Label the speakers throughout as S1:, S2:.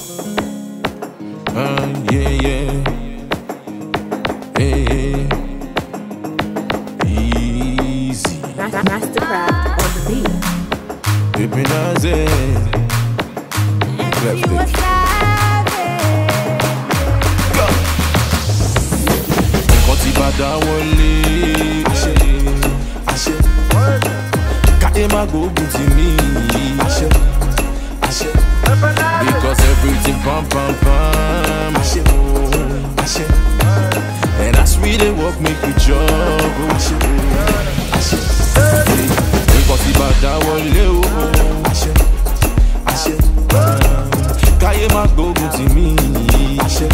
S1: Yeah, yeah. Hey, easy.
S2: Mastercraft on the beat.
S1: Baby Naze. Left it. Go. Koti bada wole. Ashe. Ka'e ma go to me. Ashe. Because everything pam pam pam. Ashe. And that's really what make you juggle. Ashe. Koti bada wole. Ashe. Ka'e ma go to me. Ashe.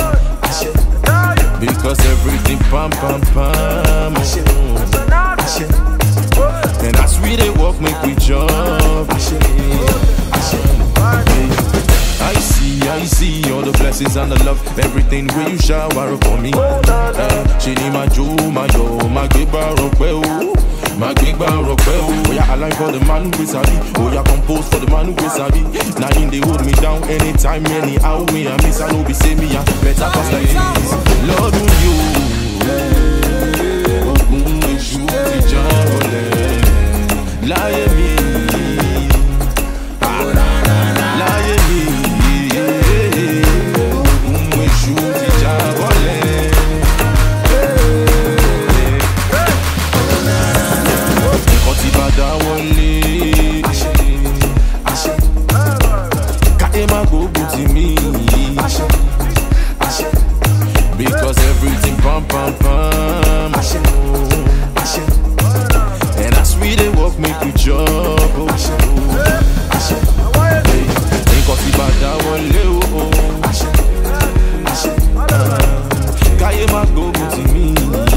S1: Because everything pam pam pam. Ashe. And that's really what make we jump. I see all the blessings and the love, everything where you shower upon me. Chini my jo, my big bar rock well. My big bar rock well. Oh yeah, I like for the man who is happy. Oh yeah, compose for the man who is happy. Now in they hold me down anytime, anyhow. Me I miss, I know be say me, better cause like this. Lord, will you? Lie me. Because everything pam pam pam. And that's really what make you jump. Koti bada wole. Ka'e ma go to me.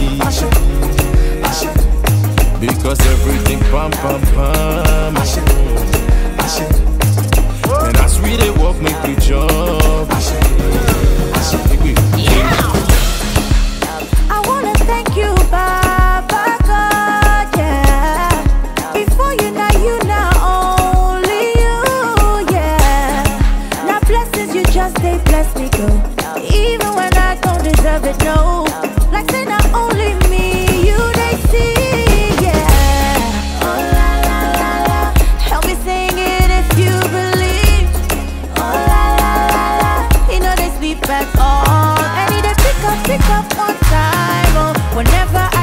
S1: Because everything pam pam pam. And that's really what make you jump.
S3: I wanna thank you, Baba God, yeah. Before you now only you, yeah. Now blessings you just they bless me go, even when I don't deserve it, no. Like say not only me, you they see, yeah. Oh la la la la, help me sing it if you believe. Oh la la la la, you know they sleep at all. I need to pick up one time, oh, whenever I